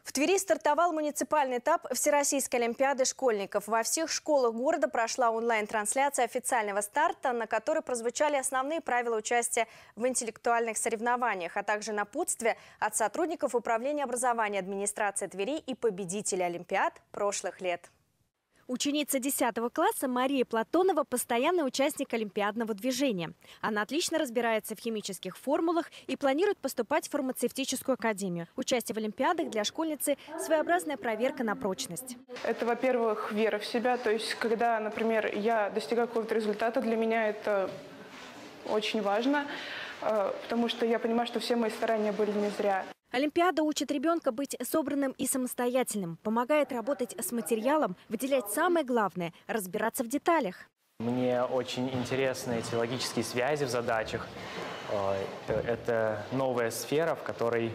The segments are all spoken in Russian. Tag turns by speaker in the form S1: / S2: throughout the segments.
S1: В Твери стартовал муниципальный этап Всероссийской олимпиады школьников. Во всех школах города прошла онлайн-трансляция официального старта, на которой прозвучали основные правила участия в интеллектуальных соревнованиях, а также напутствие от сотрудников Управления образования администрации Твери и победителей олимпиад прошлых лет. Ученица 10 класса Мария Платонова – постоянный участник олимпиадного движения. Она отлично разбирается в химических формулах и планирует поступать в фармацевтическую академию. Участие в олимпиадах для школьницы – своеобразная проверка на прочность.
S2: Это, во-первых, вера в себя. То есть, когда, например, я достигаю какого-то результата, для меня это очень важно, потому что я понимаю, что все мои старания были не зря.
S1: Олимпиада учит ребенка быть собранным и самостоятельным, помогает работать с материалом, выделять самое главное – разбираться в деталях.
S3: Мне очень интересны эти логические связи в задачах. Это новая сфера, в которой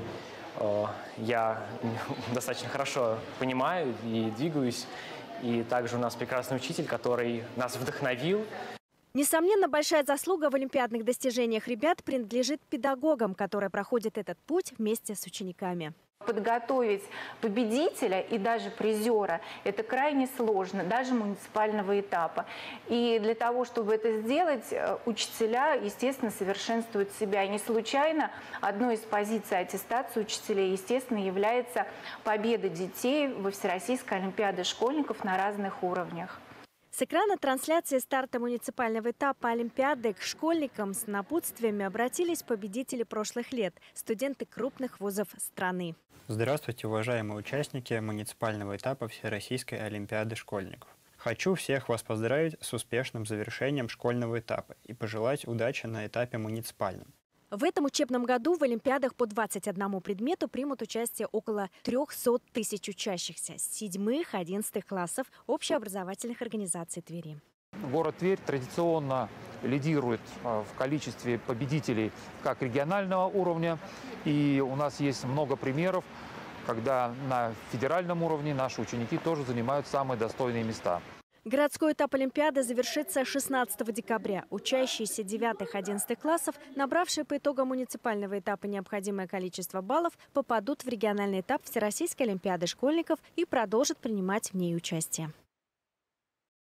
S3: я достаточно хорошо понимаю и двигаюсь. И также у нас прекрасный учитель, который нас вдохновил.
S1: Несомненно, большая заслуга в олимпиадных достижениях ребят принадлежит педагогам, которые проходят этот путь вместе с учениками.
S4: Подготовить победителя и даже призера – это крайне сложно, даже муниципального этапа. И для того, чтобы это сделать, учителя, естественно, совершенствуют себя. И не случайно одной из позиций аттестации учителей, естественно, является победа детей во Всероссийской олимпиаде школьников на разных уровнях.
S1: С экрана трансляции старта муниципального этапа Олимпиады к школьникам с напутствиями обратились победители прошлых лет – студенты крупных вузов страны.
S5: Здравствуйте, уважаемые участники муниципального этапа Всероссийской олимпиады школьников. Хочу всех вас поздравить с успешным завершением школьного этапа и пожелать удачи на этапе муниципальном.
S1: В этом учебном году в олимпиадах по 21 предмету примут участие около 300 тысяч учащихся с 7-11 классов общеобразовательных организаций Твери.
S6: Город Тверь традиционно лидирует в количестве победителей как регионального уровня. И у нас есть много примеров, когда на федеральном уровне наши ученики тоже занимают самые достойные места.
S1: Городской этап Олимпиады завершится 16 декабря. Учащиеся 9-11 классов, набравшие по итогам муниципального этапа необходимое количество баллов, попадут в региональный этап Всероссийской олимпиады школьников и продолжат принимать в ней участие.